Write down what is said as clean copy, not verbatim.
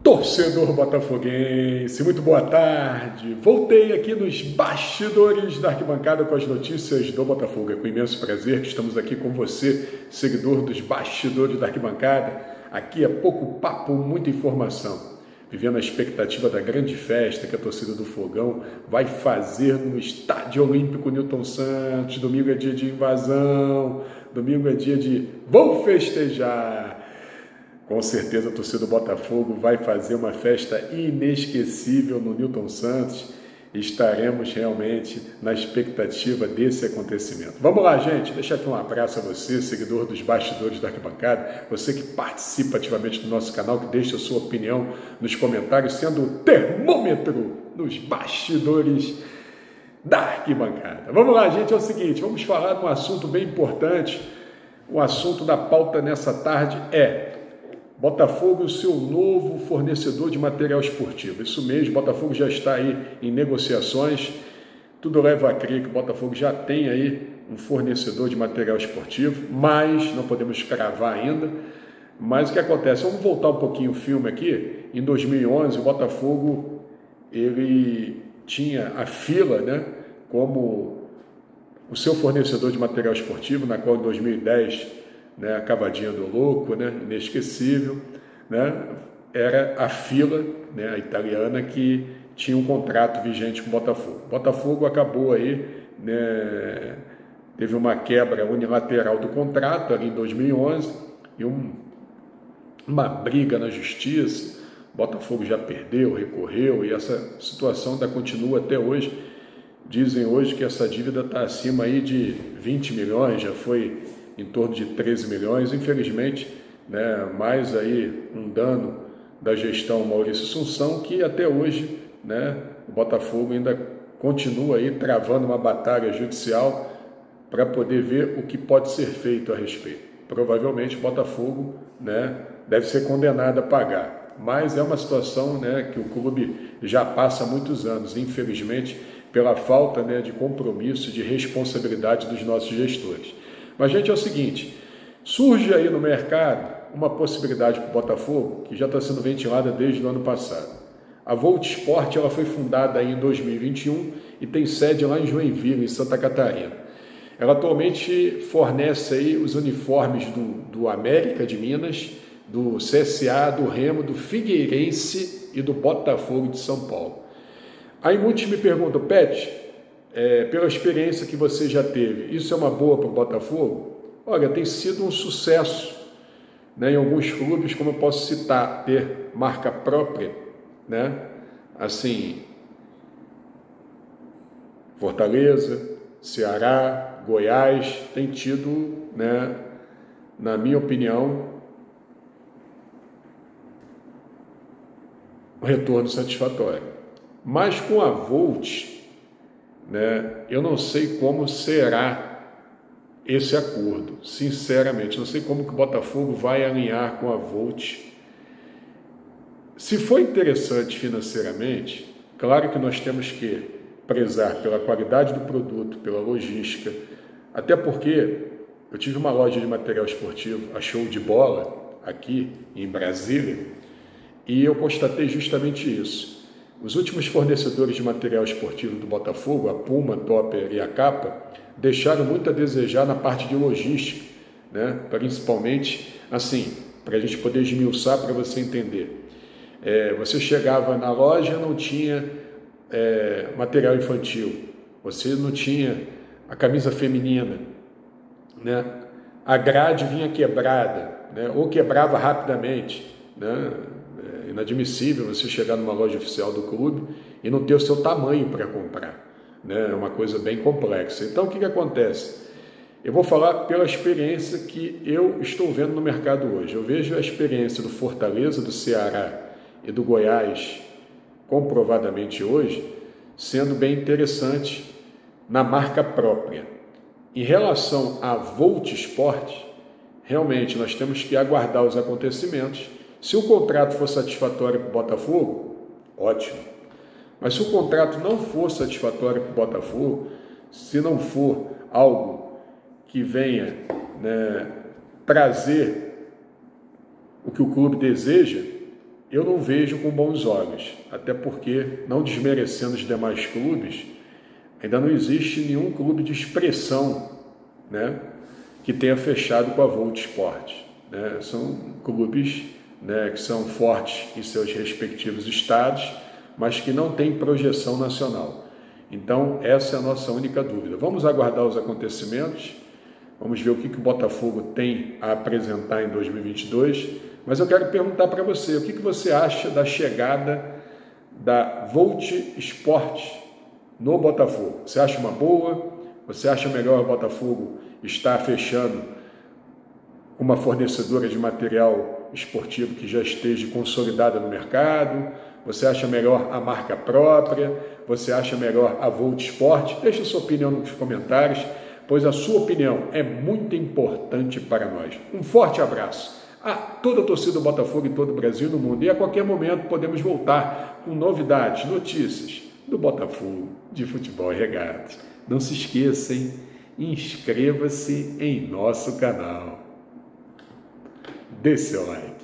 Torcedor botafoguense, muito boa tarde. Voltei aqui nos bastidores da arquibancada com as notícias do Botafogo. É com imenso prazer que estamos aqui com você, seguidor dos bastidores da arquibancada. Aqui é pouco papo, muita informação. Vivendo a expectativa da grande festa que a torcida do Fogão vai fazer no Estádio Olímpico Newton Santos. Domingo é dia de invasão, domingo é dia de vou festejar. Com certeza a torcida do Botafogo vai fazer uma festa inesquecível no Newton Santos. Estaremos realmente na expectativa desse acontecimento. Vamos lá, gente. Deixa aqui um abraço a você, seguidor dos bastidores da arquibancada, você que participa ativamente do nosso canal, que deixa a sua opinião nos comentários, sendo o termômetro nos bastidores da arquibancada. Vamos lá, gente. É o seguinte, vamos falar de um assunto bem importante. O assunto da pauta nessa tarde é Botafogo, o seu novo fornecedor de material esportivo. Isso mesmo, Botafogo já está aí em negociações. Tudo leva a crer que o Botafogo já tem aí um fornecedor de material esportivo, mas não podemos cravar ainda. Mas o que acontece? Vamos voltar um pouquinho o filme aqui. Em 2011, o Botafogo ele tinha a Fila, né, como o seu fornecedor de material esportivo, na qual em 2010... né, a cavadinha do louco, né, inesquecível, né, era a Fila, né, a italiana, que tinha um contrato vigente com o Botafogo. O Botafogo acabou aí, né, teve uma quebra unilateral do contrato ali em 2011 e uma briga na justiça. O Botafogo já perdeu, recorreu e essa situação ainda continua até hoje. Dizem hoje que essa dívida está acima aí de 20 milhões, já foi em torno de 13 milhões, infelizmente, né, mais aí um dano da gestão Maurício Assunção, que até hoje, né, o Botafogo ainda continua aí travando uma batalha judicial para poder ver o que pode ser feito a respeito. Provavelmente o Botafogo, né, deve ser condenado a pagar, mas é uma situação, né, que o clube já passa há muitos anos, infelizmente, pela falta, né, de compromisso, de responsabilidade dos nossos gestores. Mas, gente, é o seguinte, surge aí no mercado uma possibilidade para o Botafogo, que já está sendo ventilada desde o ano passado. A Volt Sport ela foi fundada aí em 2021 e tem sede lá em Joinville, em Santa Catarina. Ela atualmente fornece aí os uniformes do América de Minas, do CSA, do Remo, do Figueirense e do Botafogo de São Paulo. Aí muitos me perguntam, Pet, pela experiência que você já teve, isso é uma boa para o Botafogo? Olha, tem sido um sucesso, né, em alguns clubes, como eu posso citar, ter marca própria, né, assim, Fortaleza, Ceará, Goiás, tem tido, né, na minha opinião, um retorno satisfatório. Mas com a Volt, né, eu não sei como será esse acordo, sinceramente, não sei como que o Botafogo vai alinhar com a Volt. Se for interessante financeiramente, claro que nós temos que prezar pela qualidade do produto, pela logística, até porque eu tive uma loja de material esportivo, a Show de Bola, aqui em Brasília, e eu constatei justamente isso. Os últimos fornecedores de material esportivo do Botafogo, a Puma, Topper e a Capa, deixaram muito a desejar na parte de logística, né? Principalmente, assim, para a gente poder esmiuçar, para você entender. Você chegava na loja, não tinha material infantil, você não tinha a camisa feminina, né? A grade vinha quebrada, né? Ou quebrava rapidamente, né? Inadmissível você chegar numa loja oficial do clube e não ter o seu tamanho para comprar, né? É uma coisa bem complexa. Então, o que acontece? Eu vou falar pela experiência que eu estou vendo no mercado hoje. Eu vejo a experiência do Fortaleza, do Ceará e do Goiás, comprovadamente hoje, sendo bem interessante na marca própria. Em relação à Volt Sport, realmente nós temos que aguardar os acontecimentos. Se o contrato for satisfatório para o Botafogo, ótimo. Mas se o contrato não for satisfatório para o Botafogo, se não for algo que venha, né, trazer o que o clube deseja, eu não vejo com bons olhos, até porque, não desmerecendo os demais clubes, ainda não existe nenhum clube de expressão, né, que tenha fechado com a Volt Sport, né? São clubes, né, que são fortes em seus respectivos estados, mas que não têm projeção nacional. Então, essa é a nossa única dúvida. Vamos aguardar os acontecimentos, vamos ver o que o Botafogo tem a apresentar em 2022, mas eu quero perguntar para você, o que você acha da chegada da Volt Sport no Botafogo? Você acha uma boa? Você acha melhor o Botafogo estar fechando uma fornecedora de material esportivo que já esteja consolidada no mercado? Você acha melhor a marca própria? Você acha melhor a Volt Sport? Deixe a sua opinião nos comentários, pois a sua opinião é muito importante para nós. Um forte abraço a toda a torcida do Botafogo em todo o Brasil e no mundo. E a qualquer momento podemos voltar com novidades, notícias do Botafogo, de futebol e regatas. Não se esqueça, hein? Inscreva-se em nosso canal. Dê seu like.